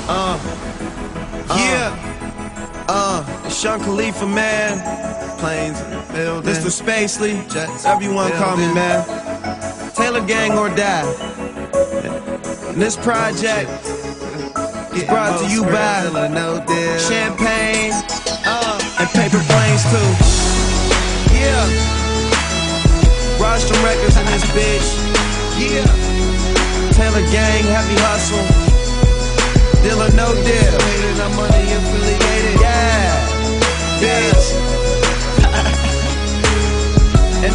It's Sean Khalifa, man. Planes in the building. Mr. Spacely, Jets, everyone call me, man. Taylor Gang or Die. And this project is brought to you by Champagne and Paper Planes too. Yeah. Rostrum Records in this bitch. Yeah. Taylor Gang, Heavy Hustle. Deal or no deal. I'm money affiliated. Yeah. Bitch. And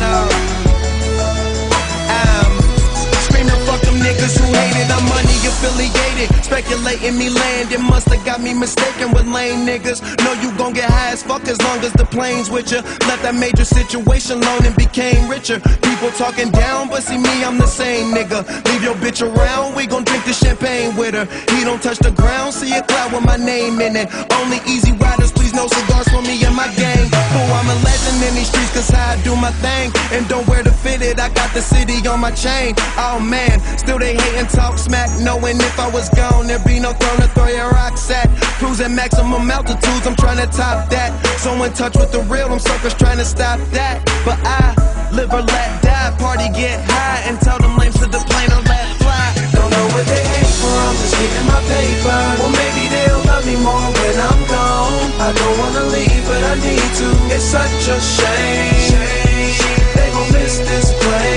I'm screaming, fuck them niggas who hate it. I'm money affiliated. Speculating me land, it musta got me mistaken with lame niggas. Know you gon' get high as fuck as long as the plane's with ya. Left that major situation alone and became richer. People talking down, but see me, I'm the same nigga. Leave your bitch around, we gon' drink the champagne with her. He don't touch the ground, see a cloud with my name in it. Only easy riders, please no cigars for me and my gang. Oh, I'm a legend in these streets cause how I do my thing. And don't wear the fitted, I got the city on my chain. Oh man, still they hate and talk smack, knowing if I was gone there'd be no throne to throw your rocks at. Cruising maximum altitudes, I'm trying to top that. So in touch with the real, them suckers trying to stop that. But I live or let die, party get high, and tell them lames to the plane or let fly. Don't know what they hate for, I'm just getting my paper. Well maybe they'll love me more when I'm gone. I don't wanna leave, but I need to. It's such a shame. They gon' miss this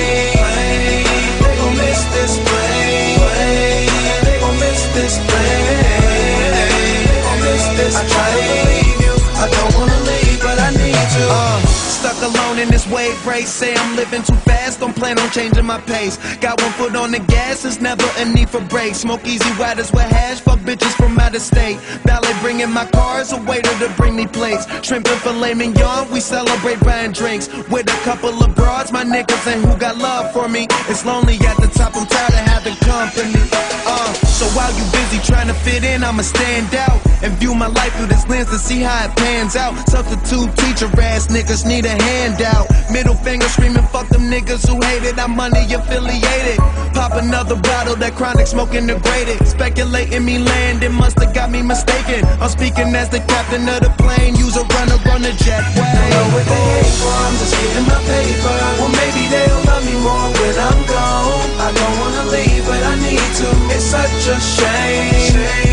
plane. They gon' miss this plane. They gon' miss this plane. They gon' miss this plane. I try to believe you, I don't wanna leave, but I need to. Stuck alone in this wave race, say I'm living too fast, don't plan on changing my pace. Got one foot on the gas, there's never a need for brakes. Smoke easy riders with hash, fuck bitches from out of state. Ballet bringing my cars, a waiter to bring me plates. Shrimp and filet mignon, we celebrate buying drinks. With a couple of broads, my niggas and who got love for me. It's lonely at the top, I'm tired of having company. So while you busy trying to fit in, I'ma stand out and view my life through this lens to see how it pans out. Substitute teacher ass niggas need a handout. Middle finger screaming, fuck them niggas who hate it. I'm money affiliated. Pop another bottle, that chronic smoking degraded. Speculating me land, it musta got me mistaken. I'm speaking as the captain of the plane. Use a runner on the jetway. Don't know what they hate for, I'm just getting my paper. Well maybe they'll love me more when I'm gone. I don't wanna leave, but I need to. It's such a shame.